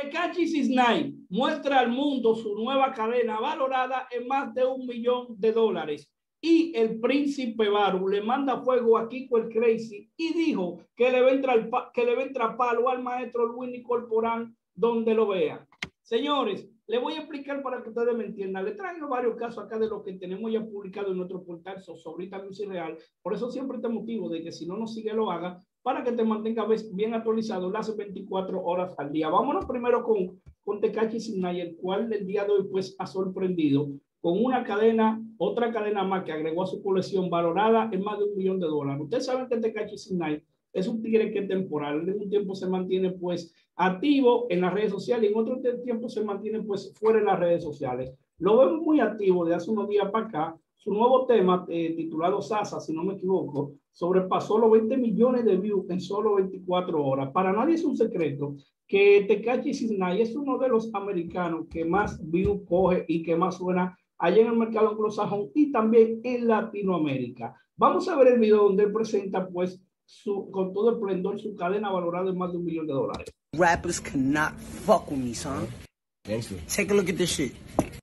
Tekashi 6ix9ine muestra al mundo su nueva cadena valorada en más de $1 millón. Y el príncipe Baru le manda fuego a Kiko el Crazy y dijo que le va a entrar palo al maestro Luini Corporán donde lo vea. Señores, le voy a explicar para que ustedes me entiendan. Le traigo varios casos acá de lo que tenemos ya publicado en nuestro portal Sobrita Music Real. Por eso siempre te motivo de que si no nos sigue lo haga para que te mantenga bien actualizado las 24 horas al día. Vámonos primero con Tekashi 6ix9ine, el cual el día de hoy pues ha sorprendido con una cadena, otra cadena más que agregó a su colección valorada en más de $1 millón. Ustedes saben que Tekashi 6ix9ine es un tigre que es temporal. En un tiempo se mantiene pues activo en las redes sociales y en otro tiempo se mantiene pues fuera de las redes sociales. Lo vemos muy activo de hace unos días para acá. Su nuevo tema, titulado Sasa, si no me equivoco, sobrepasó los 20 millones de views en solo 24 horas. Para nadie es un secreto que Tekashi 6ix9ine es uno de los americanos que más views coge y que más suena allá en el mercado anglosajón y también en Latinoamérica. Vamos a ver el video donde él presenta pues con todo el esplendor su cadena valorada en más de $1 millón. Rappers cannot fuck with me, son. Take a look at this shit.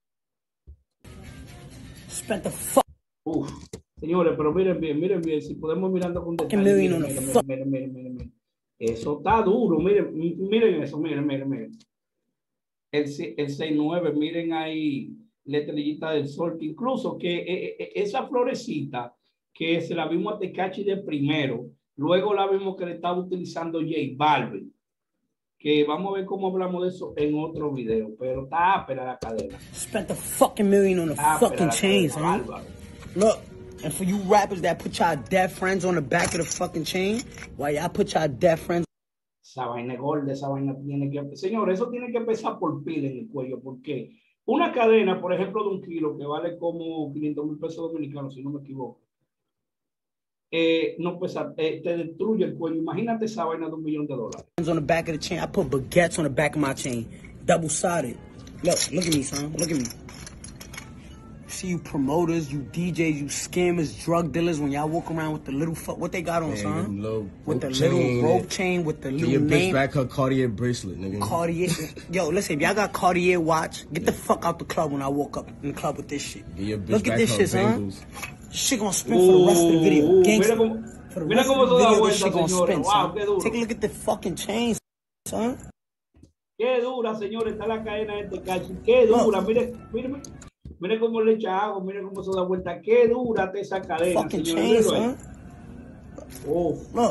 Spent the fuck. Uf, señores, pero miren bien, si podemos mirando con detalle. Miren. Eso está duro, miren eso, miren. El 6ix9ine, miren ahí la estrellita del sol, que incluso que esa florecita que se la vimos a Tekashi de primero, luego la vimos que le estaba utilizando J Balvin, que vamos a ver cómo hablamos de eso en otro video, pero está ápera la cadena. Spent the fucking million on the fucking chains, man. Look, and for you rappers that put y'all dead friends on the back of the fucking chain, why y'all put y'all dead friends? Esa vaina gorda, esa vaina tiene que... Señor, eso tiene que pesar por pila en el cuello, porque una cadena, por ejemplo, de 1 kilo, que vale como 500,000 pesos dominicanos, si no me equivoco, no pesa, te destruye el cuello. Imagínate esa vaina de $1 millón. On the back of the chain, I put baguettes on the back of my chain, double-sided. Look at me, son. Look at me. See you promoters, you DJs, you scammers, drug dealers, when y'all walk around with the little what they got on, son? With the little rope chain, with the little name. Bitch back her Cartier bracelet, nigga. Cartier. Yo, listen, if y'all got Cartier watch, get the fuck out the club when I walk up in the club with this shit. Look at this shit, son. Shit gonna spin for the rest of the video. Gangsta. For the rest of the video, this shit gonna spin, son. Take a look at the fucking chains, son. Qué dura, señores, está la cadena de Tekashi. Qué dura, mire cómo le echa agua, mire cómo se da vuelta. Qué dura está esa cadena, fucking señores. Chains, son. Look,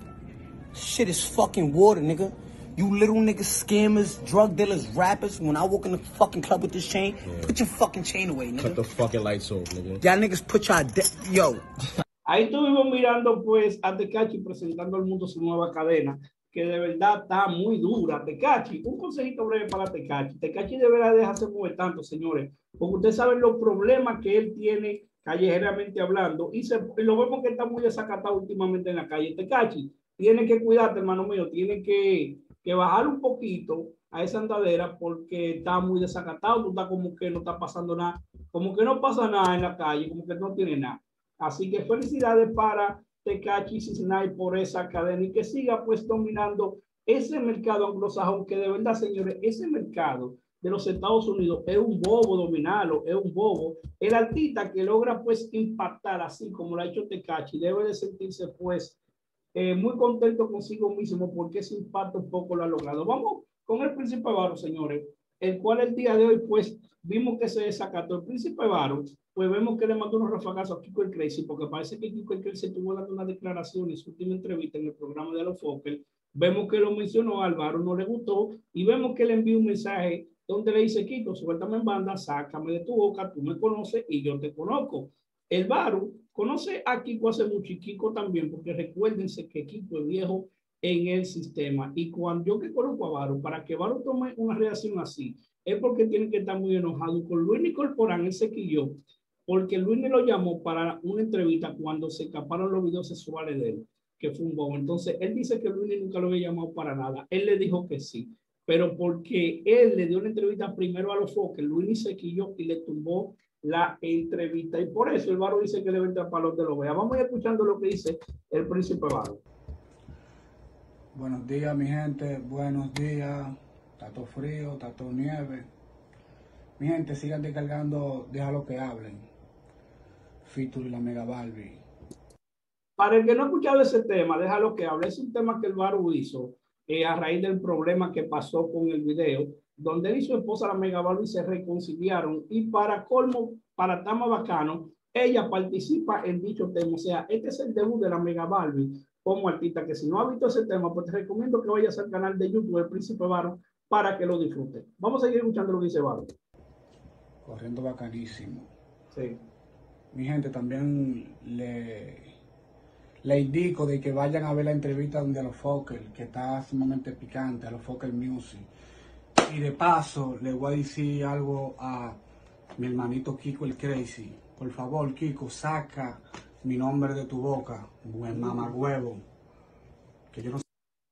shit is fucking water, nigga. You little niggas, scammers, drug dealers, rappers, when I walk in the fucking club with this chain, put your fucking chain away, nigga. Cut the fucking lights off, nigga. Y'all niggas put y'all... Yo. Ahí estuvimos mirando, pues, a Tekashi presentando al mundo su nueva cadena, que de verdad está muy dura. Tekashi, un consejito breve para Tekashi. Tekashi deberá dejarse mover tanto, señores, porque ustedes saben los problemas que él tiene callejeramente hablando, y lo vemos que está muy desacatado últimamente en la calle. Tekashi, tiene que cuidarte, hermano mío, tiene que bajar un poquito a esa andadera porque está muy desacatado. Tú estás como que no está pasando nada, como que no pasa nada en la calle, como que no tiene nada. Así que felicidades para Tekashi 6ix9ine por esa cadena y que siga pues dominando ese mercado anglosajón, que de verdad, señores, ese mercado de los Estados Unidos es un bobo dominarlo, es un bobo. El artista que logra pues impactar así como lo ha hecho Tekashi debe de sentirse pues muy contento consigo mismo porque ese impacto un poco lo ha logrado. Vamos con el Príncipe Baru, señores, el cual el día de hoy pues vimos que se desacató. El Príncipe Baru, pues vemos que le mandó unos rafagazos a Kiko el Crazy, porque parece que Kiko el Crazy estuvo dando una declaración en su última entrevista en el programa de los Fokker. Vemos que lo mencionó, al Baru no le gustó, y vemos que le envió un mensaje donde le dice: Kiko, suéltame en banda, sácame de tu boca, tú me conoces y yo te conozco. El Baru conoce a Kiko hace mucho, y Kiko también, porque recuérdense que Kiko es viejo en el sistema, y cuando yo que conozco a Baru, para que Baru tome una reacción así, es porque tiene que estar muy enojado con Luini Corporán. Él se quilló porque Luini lo llamó para una entrevista cuando se escaparon los videos sexuales de él, que fue un bobo. Entonces él dice que Luini nunca lo había llamado para nada. Él le dijo que sí, pero porque él le dio una entrevista primero a los Fokker, Luini se quilló y le tumbó la entrevista, y por eso el Baru dice que le va a entrar para donde lo vea. Vamos a ir escuchando lo que dice el Príncipe Baru. Buenos días, mi gente, buenos días. está todo frío, está todo nieve. Mi gente, sigan descargando, déjalo que hablen. Feature y la Mega Barbie. Para el que no ha escuchado ese tema, déjalo que hable. Es un tema que el Baru hizo a raíz del problema que pasó con el video, donde él y su esposa, la Mega Barbie, se reconciliaron y para colmo, para estar más bacano, ella participa en dicho tema. O sea, este es el debut de la Mega Barbie como artista, que si no ha visto ese tema, pues te recomiendo que vayas al canal de YouTube del Príncipe Baru para que lo disfrutes. Vamos a seguir escuchando lo que dice Baru. Corriendo bacanísimo. Sí. Mi gente, también le indico de que vayan a ver la entrevista donde a los Fokker, que está sumamente picante, a los Fokker Music. Y de paso, le voy a decir algo a mi hermanito Kiko el Crazy. Por favor, Kiko, saca mi nombre de tu boca, buen mamagüevo. Que yo no sé.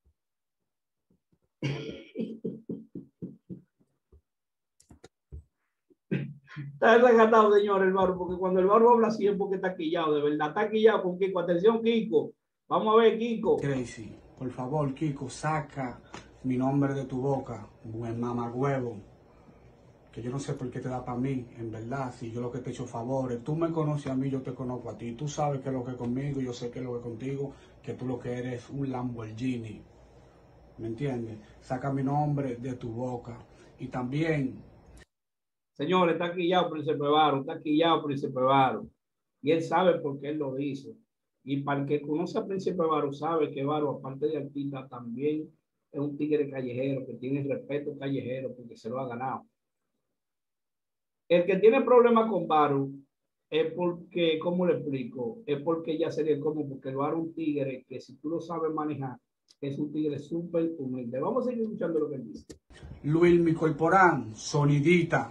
Está desacatado, señor, el Baru, porque cuando el Baru habla así es porque está quillado, de verdad, está quillado con Kiko. Atención, Kiko. Vamos a ver, Kiko. Crazy, por favor, Kiko, saca mi nombre de tu boca, buen mamagüevo. Que yo no sé por qué te da para mí, en verdad, si yo lo que te he hecho favores, tú me conoces a mí, yo te conozco a ti, tú sabes que es lo que es conmigo, yo sé que es lo que es contigo, que tú lo que eres un Lamborghini, ¿me entiendes? Saca mi nombre de tu boca. Y también... Señores, está quillado Príncipe Baru, está quillado Príncipe Baru. Y él sabe por qué él lo hizo. Y para el que conoce a Príncipe Baru, sabe que Baru, aparte de artista, también es un tigre callejero, que tiene respeto callejero, porque se lo ha ganado. El que tiene problemas con Baru es porque, ¿cómo le explico? Es porque ya sería como, porque el Baru es un tigre que si tú lo sabes manejar, es un tigre súper humilde. Vamos a seguir escuchando lo que él dice. Luis Mi Corporán, sonidita.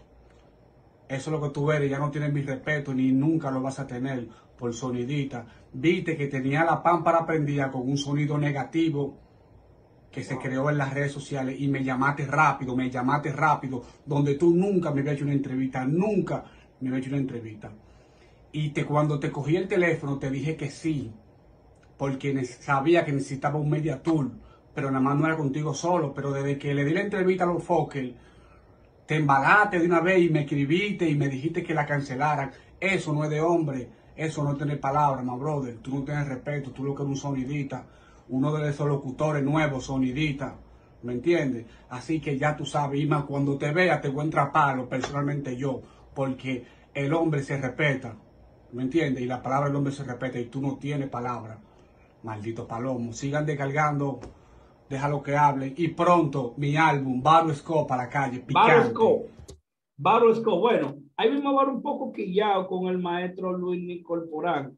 Eso es lo que tú eres, ya no tienes mi respeto, ni nunca lo vas a tener por sonidita. Viste que tenía la pámpara prendida con un sonido negativo que se creó en las redes sociales y me llamaste rápido, donde tú nunca me habías hecho una entrevista, nunca me habías hecho una entrevista. Y cuando te cogí el teléfono te dije que sí, porque sabía que necesitaba un media tour, pero nada más no era contigo solo. Pero desde que le di la entrevista a los Fokker, te embalaste de una vez y me escribiste y me dijiste que la cancelaran. Eso no es de hombre, eso no es tener palabras, my brother. Tú no tienes respeto, tú lo que eres un sonidista, uno de esos locutores nuevos, sonidista, ¿me entiendes? Así que ya tú sabes, y más cuando te vea te voy a entrar a palo, personalmente yo, porque el hombre se respeta, ¿me entiendes? Y la palabra del hombre se respeta y tú no tienes palabra, maldito palomo. Sigan descargando, déjalo que hable. Y pronto mi álbum, Baru Scott, para la calle, picante. Baru Scott. Bueno, ahí mismo Baru un poco quillado con el maestro Luis Ni Corporán.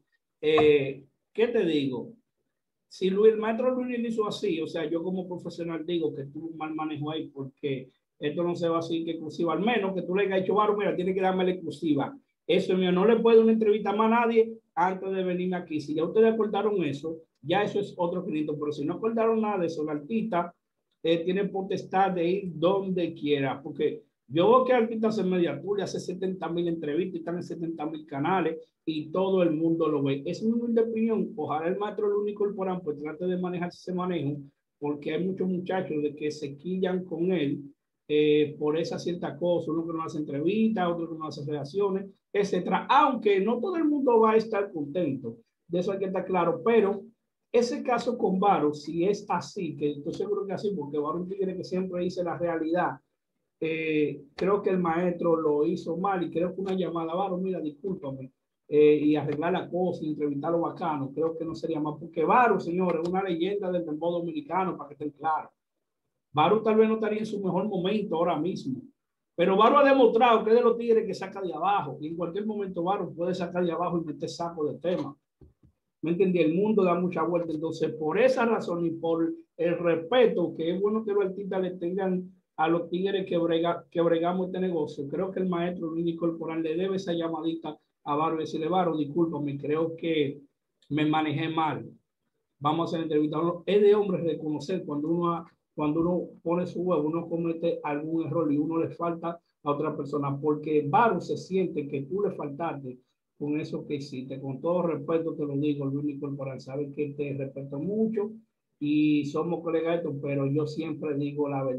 ¿Qué te digo? Si el maestro Luis hizo así, o sea, yo como profesional digo que tuvo un mal manejo ahí, porque esto no se va así que exclusiva, al menos que tú le hayas dicho, Baru, mira, tiene que darme la exclusiva. Eso es mío, no le puedo una entrevista más a nadie antes de venirme aquí. Si ya ustedes acordaron eso, ya eso es otro 500, pero si no acordaron nada de eso, el artista tiene potestad de ir donde quiera, porque yo veo que artistas en media tour, hace 70,000 entrevistas y están en 70,000 canales y todo el mundo lo ve. Es mi humilde opinión. Ojalá el maestro Luis Corporán pues trate de manejarse ese manejo, porque hay muchos muchachos de que se quillan con él por esa cierta cosa, uno que no hace entrevistas, otro que no hace reacciones, etcétera. Aunque no todo el mundo va a estar contento, de eso hay que estar claro, pero ese caso con Baru, si es así, que estoy seguro que así, porque Baru tiene que siempre dice la realidad, creo que el maestro lo hizo mal y creo que una llamada, Baru, mira, discúlpame, y arreglar la cosa y entrevistarlo bacano, creo que no sería más, porque Baru, señores, es una leyenda del dembow dominicano, para que estén claros. Baru tal vez no estaría en su mejor momento ahora mismo, pero Baru ha demostrado que es de los tigres que saca de abajo, y en cualquier momento Baru puede sacar de abajo y meter saco de tema. ¿Me entendí? El mundo da mucha vuelta. Entonces, por esa razón y por el respeto, que es bueno que los artistas le tengan a los tigres que bregamos este negocio, creo que el maestro Luis Corporal le debe esa llamadita a Baru y decirle, Baru, discúlpame, creo que me manejé mal. Vamos a hacer entrevista. Es de hombre reconocer cuando uno pone su huevo, uno comete algún error y uno le falta a otra persona, porque Baru se siente que tú le faltaste con eso que hiciste. Con todo respeto te lo digo, Luis Corporal, sabes que te respeto mucho y somos colegas, pero yo siempre digo la verdad.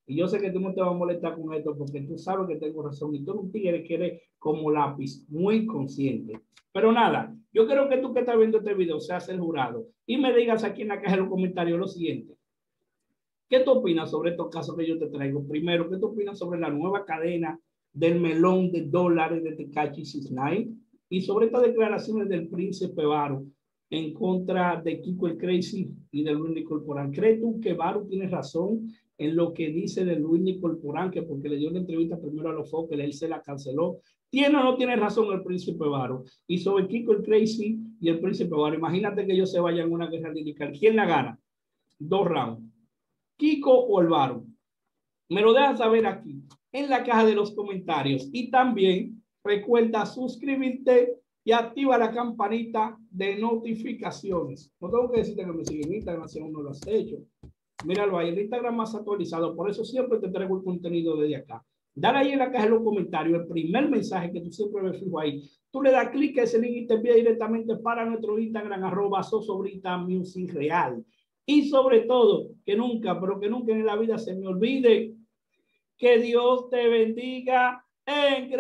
Y yo sé que tú no te vas a molestar con esto porque tú sabes que tengo razón y tú no tigre que eres como lápiz, muy consciente. Pero nada, yo creo que tú que estás viendo este video seas el jurado y me digas aquí en la caja de los comentarios lo siguiente. ¿Qué tú opinas sobre estos casos que yo te traigo? Primero, ¿qué tú opinas sobre la nueva cadena del melón de dólares de Tekashi 69? Y sobre estas declaraciones del príncipe Varo en contra de Kiko el Crazy y de Luis Corporán. ¿Crees tú que Varo tiene razón en lo que dice de Luis Corporán, que porque le dio una entrevista primero a los Foques, él se la canceló? ¿Tiene o no tiene razón el príncipe Varo? Y sobre Kiko el Crazy y el príncipe Varo, imagínate que ellos se vayan a una guerra lirical. ¿Quién la gana? 2 rounds. ¿Kiko o el Varo? Me lo dejan saber aquí en la caja de los comentarios. Y también recuerda suscribirte y activa la campanita de notificaciones. No tengo que decirte que me siguen en Instagram si aún no lo has hecho. Míralo ahí, el Instagram más actualizado. Por eso siempre te traigo el contenido desde acá. Dale ahí en la caja de los comentarios el primer mensaje que tú siempre me fijo ahí. Tú le das clic a ese link y te envía directamente para nuestro Instagram @sosobritamusicreal. Y sobre todo, que nunca, pero que nunca en la vida se me olvide que Dios te bendiga en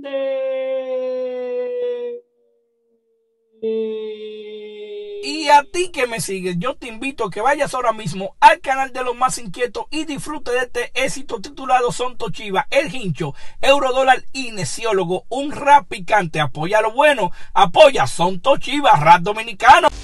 grande. Y a ti que me sigues, yo te invito a que vayas ahora mismo al canal de los más inquietos y disfrute de este éxito titulado Son Tochiva, El Hincho, Eurodólar y Neciólogo, un rap picante. Apoya lo bueno, apoya Son Tochiva, rap dominicano.